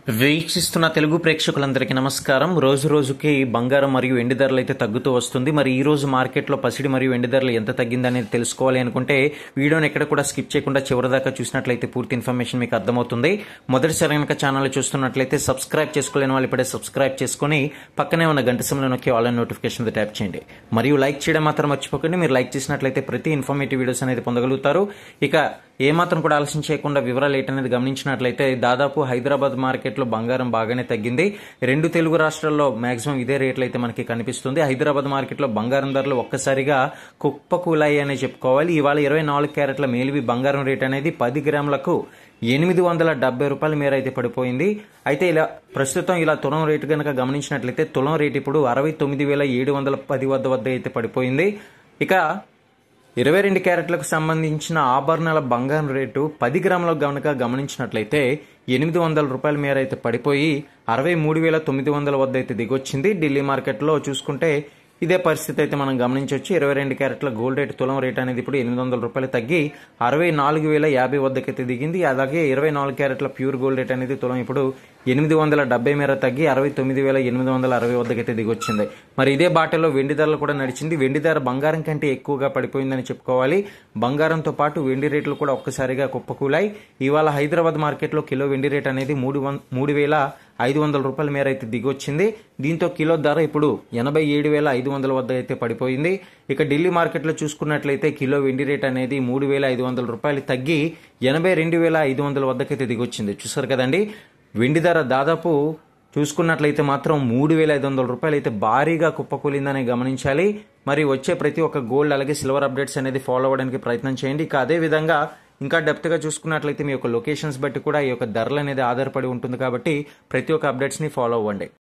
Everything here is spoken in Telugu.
వీక్షిస్తున్న తెలుగు ప్రేక్షకులందరికీ నమస్కారం. రోజు రోజుకి బంగారం మరియు వెండి ధరలు అయితే తగ్గుతూ వస్తుంది. మరి ఈ రోజు మార్కెట్లో పసిడి మరియు వెండి ధరలు ఎంత తగ్గిందనేది తెలుసుకోవాలి అనుకుంటే వీడియోని ఎక్కడ కూడా స్కిప్ చేయకుండా చివరిదాకా చూసినట్లయితే పూర్తి ఇన్ఫర్మేషన్ మీకు అర్థమవుతుంది. మొదటిసారి కనుక ఛానల్ చూస్తున్నట్లయితే సబ్స్క్రైబ్ చేసుకోలేని వాళ్ళు ఇప్పుడే సబ్స్క్రైబ్ చేసుకుని పక్కనే ఉన్న గంట సింబల్ నొక్కి ఆల్ నోటిఫికేషన్ ట్యాప్ చేయండి. మరియు లైక్ చేయడం మాత్రం మర్చిపోకండి. మీరు లైక్ చేసినట్లయితే ప్రతి ఇన్ఫర్మేటివ్ వీడియోస్ అనేది పొందగలుగుతారు. ఇక ఏమాత్రం కూడా ఆలస్యం చేయకుండా వివరాలు ఏంటనేది గమనించినట్లయితే దాదాపు హైదరాబాద్ మార్కెట్లో బంగారం బాగానే తగ్గింది. రెండు తెలుగు రాష్ట్రాల్లో మాక్సిమం ఇదే రేట్లు అయితే మనకి కనిపిస్తుంది. హైదరాబాద్ మార్కెట్లో బంగారం ధరలు ఒక్కసారిగా కుప్పకూలాయి అనే చెప్పుకోవాలి. ఇవాళ 24 క్యారెట్ల మేలివి బంగారం రేట్ అనేది 10 గ్రాములకు 870 రూపాయల మేర అయితే పడిపోయింది. అయితే ప్రస్తుతం ఇలా తులం రేటు కనుక గమనించినట్లయితే తులం రేటు ఇప్పుడు 69,710 వద్ద అయితే పడిపోయింది. ఇక 22 క్యారెట్లకు సంబంధించిన ఆభరణాల బంగారం రేటు 10 గ్రాములకు గనుక గమనించినట్లయితే 800 రూపాయల మేర అయితే పడిపోయి 63,900 వద్ద అయితే దిగొచ్చింది. ఢిల్లీ మార్కెట్లో చూసుకుంటే ఇదే పరిస్థితి అయితే మనం గమనించవచ్చు. 22 క్యారెట్ల గోల్డ్ రేటు తులం రేట్ అనేది ఇప్పుడు 800 రూపాయలు తగ్గి 64,050 వద్దకైతే దిగింది. అలాగే 24 క్యారెట్ల ప్యూర్ గోల్డ్ రేట్ అనేది తులం ఇప్పుడు 870 మేర తగ్గి 69,860 వద్దకైతే దిగొచ్చింది. మరి ఇదే బాటలో వెండి ధరలు కూడా నడిచింది. వెండి ధర బంగారం కంటే ఎక్కువగా పడిపోయిందని చెప్పుకోవాలి. బంగారంతో పాటు వెండి రేట్లు కూడా ఒక్కసారిగా కుప్పకూలాయి. ఇవాళ హైదరాబాద్ మార్కెట్లో కిలో వెండి రేట్ అనేది 3,500 రూపాయల మేర అయితే దిగొచ్చింది. దీంతో కిలో ధర ఇప్పుడు 87,500 వద్ద అయితే పడిపోయింది. ఇక ఢిల్లీ మార్కెట్లో చూసుకున్నట్లయితే కిలో వెండి రేట్ అనేది 3,500 రూపాయలు తగ్గి 82,500 వద్దకైతే దిగొచ్చింది. చూసారు కదండి, వెండి ధర దాదాపు చూసుకున్నట్లయితే మాత్రం 3,500 రూపాయలు అయితే భారీగా కుప్పకూలిందని గమనించాలి. మరి వచ్చే ప్రతి ఒక్క గోల్డ్ అలాగే సిల్వర్ అప్డేట్స్ అనేది ఫాలో అవ్వడానికి ప్రయత్నం చేయండి. ఇక అదే విధంగా ఇంకా డెప్త్గా చూసుకున్నట్లయితే మీ యొక్క లొకేషన్స్ బట్టి కూడా ఈ యొక్క ధరలు అనేది ఆధారపడి ఉంటుంది కాబట్టి ప్రతి ఒక్క అప్డేట్స్ని ఫాలో అవ్వండి.